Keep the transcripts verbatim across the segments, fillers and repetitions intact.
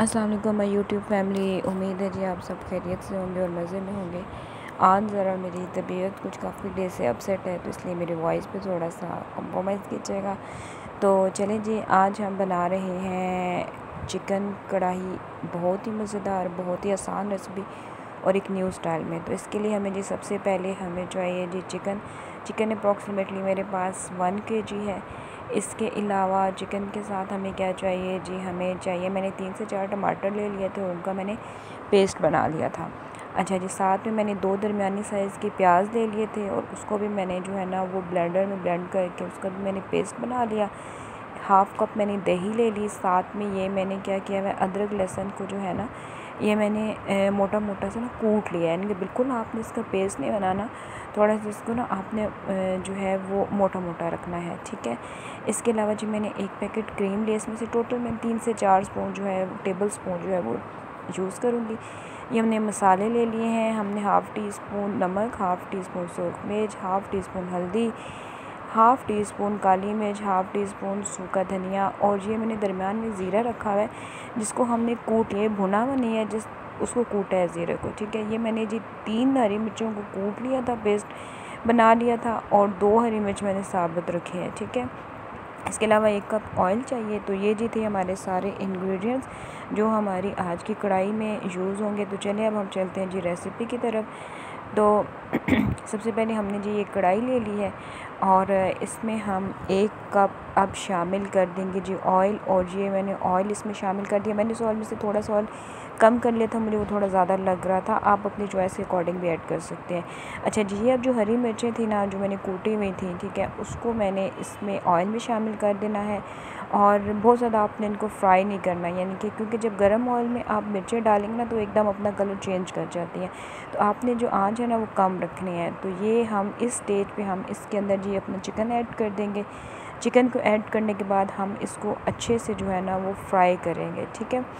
अस्सलाम वालेकुम my YouTube family. उम्मीद है जी आप सब खैरियत से होंगे और मज़े में होंगे। आज ज़रा मेरी तबीयत कुछ काफ़ी देर से अपसेट है, तो इसलिए मेरी वॉइस पे थोड़ा सा कॉम्प्रोमाइज़ कीजिएगा। तो चलें जी, आज हम बना रहे हैं चिकन कढ़ाई। बहुत ही मज़ेदार, बहुत ही आसान रेसिपी और एक न्यू स्टाइल में। तो इसके लिए हमें जी सबसे पहले हमें चाहिए जी चिकन। चिकन अप्रॉक्सीमेटली मेरे पास वन के जी है। इसके अलावा चिकन के साथ हमें क्या चाहिए जी, हमें चाहिए, मैंने तीन से चार टमाटर ले लिए थे, उनका मैंने पेस्ट बना लिया था। अच्छा जी, साथ में मैंने दो दरमियानी साइज़ के प्याज ले लिए थे और उसको भी मैंने जो है ना वो ब्लेंडर में ब्लेंड करके उसका भी मैंने पेस्ट बना लिया। हाफ़ कप मैंने दही ले ली। साथ में ये मैंने क्या किया है, अदरक लहसुन को जो है ना ये मैंने ए, मोटा मोटा सा ना कूट लिया है। यानी कि बिल्कुल आपने इसका पेस्ट नहीं बनाना, थोड़ा सा इसको ना आपने ए, जो है वो मोटा मोटा रखना है, ठीक है। इसके अलावा जी मैंने एक पैकेट क्रीम ली, इसमें से टोटल मैं तीन से चार स्पून जो है टेबल स्पून जो है वो यूज़ करूँगी। ये हमने मसाले ले लिए हैं। हमने हाफ़ टी स्पून नमक, हाफ़ टी स्पून सुरख मिर्च, हाफ़ टी स्पून हल्दी, हाफ़ टी स्पून काली मिर्च, हाफ़ टी स्पून सूखा धनिया, और ये मैंने दरमियान में ज़ीरा रखा हुआ है जिसको हमने कूट लिया, भुना हुआ नहीं है, जिस उसको कूटा है ज़ीरे को, ठीक है। ये मैंने जी तीन हरी मिर्चों को कूट लिया था, पेस्ट बना लिया था, और दो हरी मिर्च मैंने साबुत रखे हैं, ठीक है। इसके अलावा एक कप ऑयल चाहिए। तो ये जी थे हमारे सारे इंग्रेडिएंट्स जो हमारी आज की कढ़ाई में यूज़ होंगे। तो चलिए अब हम चलते हैं जी रेसिपी की तरफ। तो सबसे पहले हमने जी ये कढ़ाई ले ली है और इसमें हम एक कप अब शामिल कर देंगे जी ऑयल। और ये मैंने ऑयल इसमें शामिल कर दिया। मैंने इस ऑयल में से थोड़ा सा ऑयल कम कर लिया था, मुझे वो थोड़ा ज़्यादा लग रहा था। आप अपनी चॉइस के अकॉर्डिंग भी ऐड कर सकते हैं। अच्छा जी, ये अब जो हरी मिर्चें थी ना, जो मैंने कूटी हुई थी, ठीक है, उसको मैंने इसमें ऑयल में शामिल कर देना है। और बहुत ज़्यादा आपने इनको फ्राई नहीं करना, यानी कि क्योंकि जब गर्म ऑयल में आप मिर्चें डालेंगे ना तो एकदम अपना कलर चेंज कर जाती हैं। तो आपने जो आंच है ना वो कम रखनी है। तो ये हम इस स्टेज पे हम इसके अंदर जी अपना चिकन ऐड कर देंगे। चिकन को ऐड करने के बाद हम इसको अच्छे से जो है ना वो फ्राई करेंगे, ठीक है।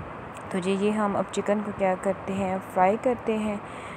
तो जी ये हम अब चिकन को क्या करते हैं, फ्राई करते हैं।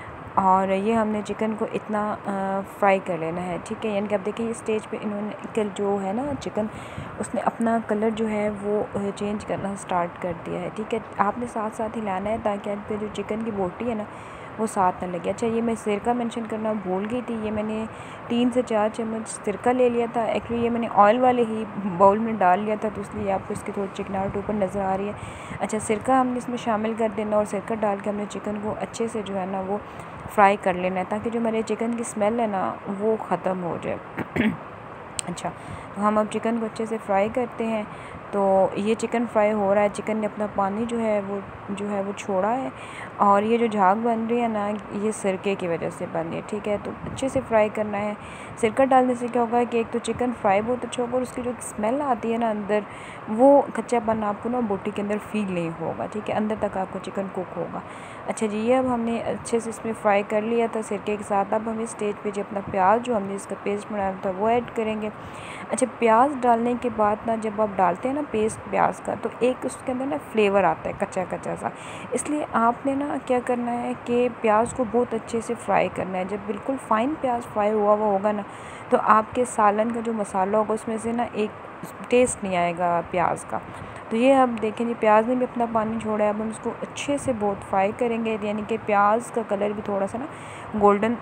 और ये हमने चिकन को इतना फ्राई कर लेना है, ठीक है। यानी कि अब देखिए इस स्टेज पे इन्होंने कल जो है ना चिकन, उसने अपना कलर जो है वो चेंज करना स्टार्ट कर दिया है, ठीक है। आपने साथ साथ हिलाना है ताकि आप पे जो चिकन की बोटी है ना वो साथ ना लगे। अच्छा, ये मैं सिरका मेंशन करना भूल गई थी। ये मैंने तीन से चार चम्मच सिरका ले लिया था। एक्चुअली ये मैंने ऑयल वाले ही बाउल में डाल लिया था, तो इसलिए आपको इसकी थोड़ी चिकनाहट ऊपर नज़र आ रही है। अच्छा, सिरका हमने इसमें शामिल कर देना और सिरका डाल के हमने चिकन को अच्छे से जो है ना वो फ्राई कर लेना है ताकि जो हमारे चिकन की स्मेल है ना वो ख़त्म हो जाए। अच्छा, तो हम अब चिकन को अच्छे से फ्राई करते हैं। तो ये चिकन फ्राई हो रहा है, चिकन ने अपना पानी जो है वो जो है वो छोड़ा है, और ये जो झाग बन रही है ना ये सिरके की वजह से बन रही है, ठीक है। तो अच्छे से फ्राई करना है। सिरका डालने से क्या होगा कि एक तो चिकन फ्राई बहुत अच्छा होगा और उसकी जो स्मेल आती है ना अंदर, वो कच्चापन आपको ना बोटी के अंदर फील नहीं होगा, ठीक है, अंदर तक आपको चिकन कुक होगा। अच्छा जी, ये अब हमने अच्छे से इसमें फ्राई कर लिया था सिरके के साथ। अब हम इस स्टेज पे जो अपना प्याज जो हमने इसका पेस्ट बनाया था वो ऐड करेंगे। अच्छा, प्याज डालने के बाद ना जब आप डालते हैं ना पेस्ट प्याज का, तो एक उसके अंदर ना फ्लेवर आता है कच्चा कच्चा सा। इसलिए आपने ना क्या करना है कि प्याज को बहुत अच्छे से फ्राई करना है। जब बिल्कुल फ़ाइन प्याज फ्राई हुआ हुआ होगा ना, तो आपके सालन का जो मसाला होगा उसमें से ना एक टेस्ट नहीं आएगा प्याज का। तो ये अब देखें जी प्याज ने भी अपना पानी छोड़ा है। अब हम इसको अच्छे से बहुत फ्राई करेंगे, यानी कि प्याज का कलर भी थोड़ा सा ना गोल्डन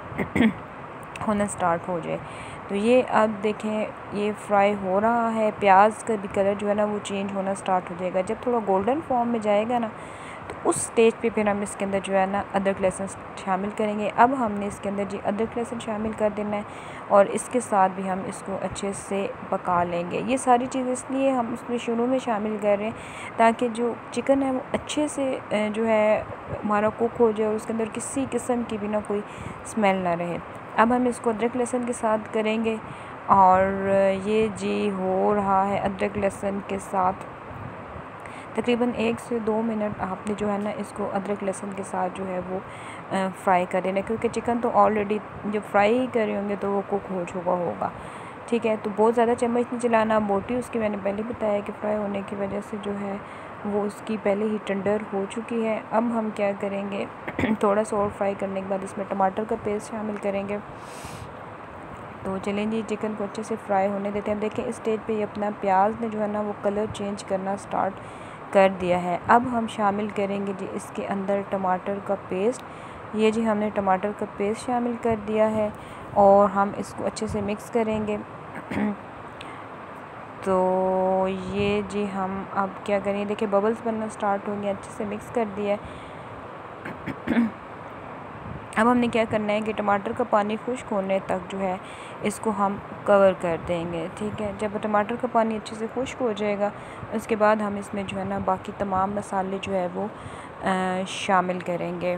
होना स्टार्ट हो जाए। तो ये अब देखें ये फ्राई हो रहा है, प्याज का भी कलर जो है ना वो चेंज होना स्टार्ट हो जाएगा। जब थोड़ा गोल्डन फॉर्म में जाएगा ना तो उस स्टेज पे फिर हम इसके अंदर जो है ना अदरक लहसुन शामिल करेंगे। अब हमने इसके अंदर जी अदरक लहसुन शामिल कर देना है और इसके साथ भी हम इसको अच्छे से पका लेंगे। ये सारी चीज़ इसलिए हम इसमें शुरू में शामिल कर रहे हैं ताकि जो चिकन है वो अच्छे से जो है हमारा कुक हो जाए और उसके अंदर किसी किस्म की भी ना कोई स्मेल ना रहे। अब हम इसको अदरक लहसुन के साथ करेंगे और ये जी हो रहा है अदरक लहसुन के साथ। तकरीबन एक से दो मिनट आपने जो है ना इसको अदरक लहसुन के साथ जो है वो फ्राई कर देना, क्योंकि चिकन तो ऑलरेडी जब फ्राई कर रहे होंगे तो वो कुक हो चुका होगा, ठीक है। तो बहुत ज़्यादा चम्मच नहीं चलाना। बोटी उसकी मैंने पहले बताया कि फ्राई होने की वजह से जो है वो उसकी पहले ही टेंडर हो चुकी है। अब हम क्या करेंगे थोड़ा सा और फ्राई करने के बाद इसमें टमाटर का पेस्ट शामिल करेंगे। तो चलें जी, चिकन को अच्छे से फ्राई होने देते हैं। देखें इस स्टेज पे ये अपना प्याज ने जो है ना वो कलर चेंज करना स्टार्ट कर दिया है। अब हम शामिल करेंगे जी इसके अंदर टमाटर का पेस्ट। ये जी हमने टमाटर का पेस्ट शामिल कर दिया है और हम इसको अच्छे से मिक्स करेंगे। तो ये जी हम अब क्या करेंगे, देखिए बबल्स बनना स्टार्ट हो गया, अच्छे से मिक्स कर दिया है। अब हमने क्या करना है कि टमाटर का पानी खुश्क होने तक जो है इसको हम कवर कर देंगे, ठीक है। जब टमाटर का पानी अच्छे से खुश्क हो जाएगा उसके बाद हम इसमें जो है ना बाकी तमाम मसाले जो है वो आ, शामिल करेंगे।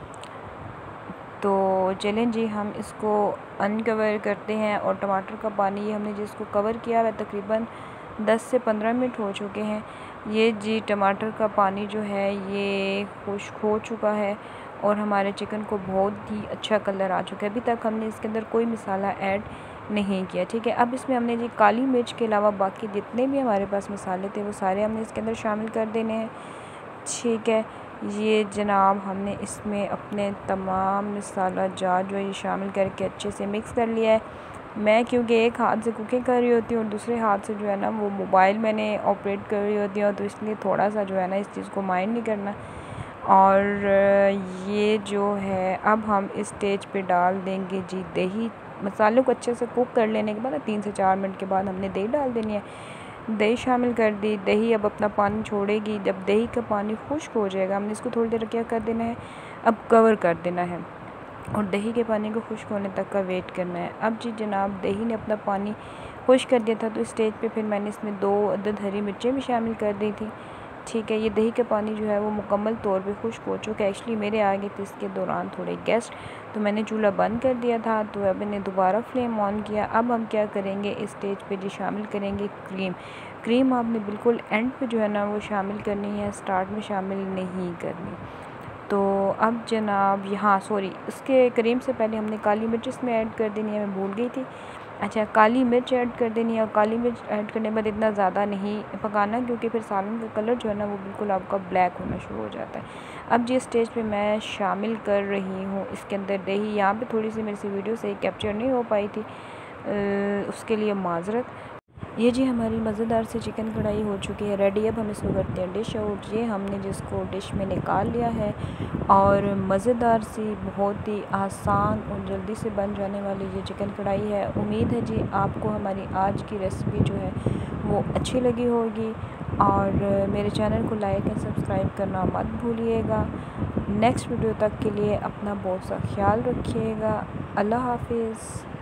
तो चलें जी हम इसको अनकवर करते हैं और टमाटर का पानी हमने जिसको कवर किया है तकरीबन दस से पंद्रह मिनट हो चुके हैं। ये जी टमाटर का पानी जो है ये खुश्क हो चुका है और हमारे चिकन को बहुत ही अच्छा कलर आ चुका है। अभी तक हमने इसके अंदर कोई मसाला ऐड नहीं किया, ठीक है। अब इसमें हमने जी काली मिर्च के अलावा बाकी जितने भी हमारे पास मसाले थे वो सारे हमने इसके अंदर शामिल कर देने हैं, ठीक है। ये जनाब हमने इसमें अपने तमाम मसाला जार जो है ये शामिल करके अच्छे से मिक्स कर लिया है। मैं क्योंकि एक हाथ से कुकिंग कर रही होती हूँ और दूसरे हाथ से जो है ना वो मोबाइल मैंने ऑपरेट कर रही होती हूँ, तो इसलिए थोड़ा सा जो है ना इस चीज़ को माइंड नहीं करना। और ये जो है अब हम इस स्टेज पे डाल देंगे जी दही। मसालों को अच्छे से कुक कर लेने के बाद तीन से चार मिनट के बाद हमने दही डाल देनी है। दही शामिल कर दी, दही अब अपना पानी छोड़ेगी। जब दही का पानी खुश्क हो जाएगा हमने इसको थोड़ी देर क्या कर देना है, अब कवर कर देना है और दही के पानी को खुश्क होने तक का वेट करना है। अब जी जनाब दही ने अपना पानी खुश्क कर दिया था, तो स्टेज पे फिर मैंने इसमें दो अदद हरी मिर्चें भी शामिल कर दी थी, ठीक है। ये दही का पानी जो है वो मुकम्मल तौर पे खुश्क हो चुका है। एक्चुअली मेरे आ गए थे इसके दौरान थोड़े गेस्ट, तो मैंने चूल्हा बंद कर दिया था, तो अब मैंने दोबारा फ्लेम ऑन किया। अब हम क्या करेंगे, इस स्टेज पे जी शामिल करेंगे क्रीम। क्रीम आपने बिल्कुल एंड पे जो है ना वो शामिल करनी है, स्टार्ट में शामिल नहीं करनी। तो अब जनाब यहाँ सॉरी इसके क्रीम से पहले हमने काली मिर्च इसमें ऐड कर देनी है, मैं भूल गई थी। अच्छा, काली मिर्च ऐड कर देनी है और काली मिर्च ऐड करने के बाद इतना ज़्यादा नहीं पकाना क्योंकि फिर सालन का कलर जो है ना वो बिल्कुल आपका ब्लैक होना शुरू हो जाता है। अब जिस स्टेज पे मैं शामिल कर रही हूँ इसके अंदर दही, यहाँ पे थोड़ी सी मेरे से वीडियो से कैप्चर नहीं हो पाई थी, उसके लिए माजरत। ये जी हमारी मज़ेदार सी चिकन कढ़ाई हो चुकी है रेडी। अब हम इसको करते हैं डिश आउट। ये हमने जिसको डिश में निकाल लिया है और मज़ेदार सी बहुत ही आसान और जल्दी से बन जाने वाली ये चिकन कढ़ाई है। उम्मीद है जी आपको हमारी आज की रेसिपी जो है वो अच्छी लगी होगी और मेरे चैनल को लाइक एंड सब्सक्राइब करना मत भूलिएगा। नेक्स्ट वीडियो तक के लिए अपना बहुत सा ख्याल रखिएगा। अल्लाह हाफिज़।